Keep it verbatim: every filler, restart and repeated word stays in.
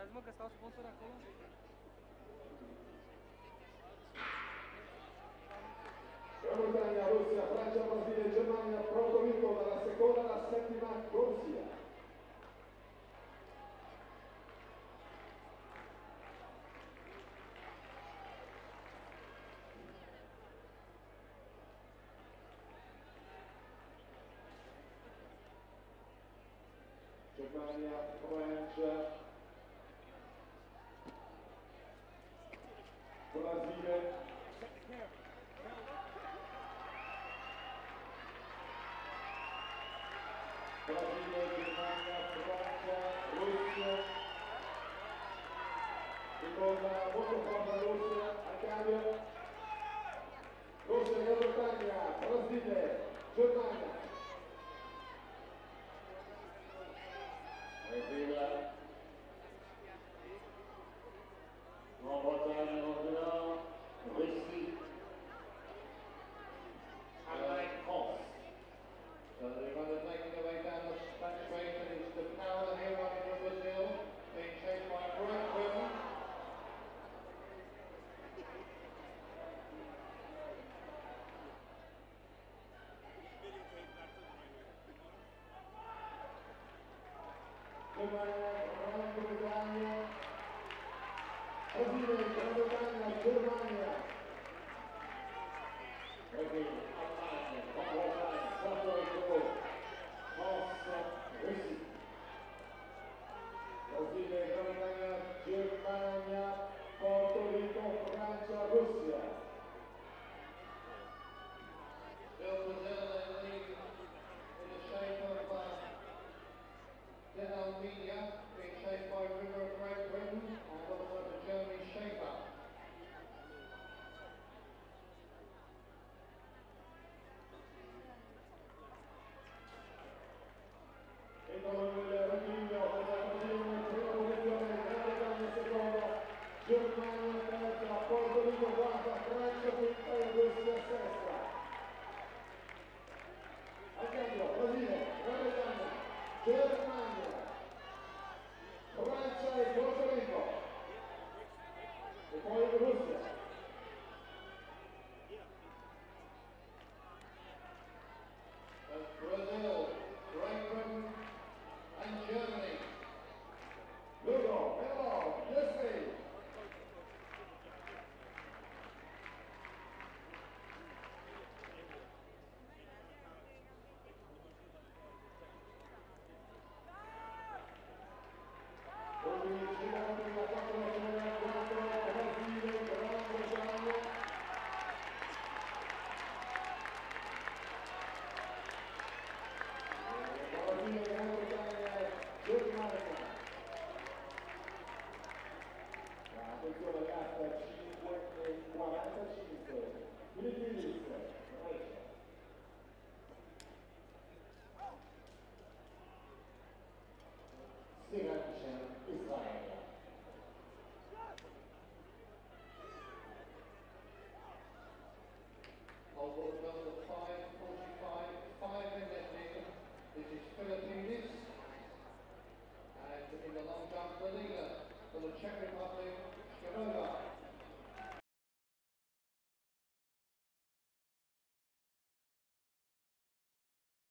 Vezi, mă, că stau sponsor acolo? Gran Bretagna, Russia, Francia, Brasile, Germania, Porto Rico dalla seconda alla settima corsia. Germania, Francia, Brasile, Brasile, Germania, Francia, Russia, ritorna molto forte la Russia, a cambio, Russia, Gran Bretagna, Brasile, Germania. Arriva, nuovo Italia, nuovo Russi, Alain Hoss. So they're going to make their way down the back straight, and it's the power here running from Brazil, being chased by Great Britain. Germania, Gran Bretagna, Brasile, Gran Bretagna, Germania. Ready, Alain, Porto Rico, Hoss, Russi. Brasile, Gran Bretagna, Germania, Porto Rico, Francia, Russia. Still Brazil in the lead in the shape of uh, Den Almeida, being chased by River of Great Britain, and also the German Schaefer. Entrano nel rettilineo, questa Brasile in prima posizione, Gran Bretagna seconda, Germania terza, Porto Rico quarta, Francia quinta e Russia sesta. Al cambio, Brasile, Gran Bretagna, Germania, Francia e Porto Rico. E poi Russia. That's Brazil, Great Britain and Germany. Lugo, hello, yes, please. Attenzione ragazza, cinque e quarantacinque. Filippini, Siracia, Israele. Hold on, number five, forty-five, five in the This is Philippines.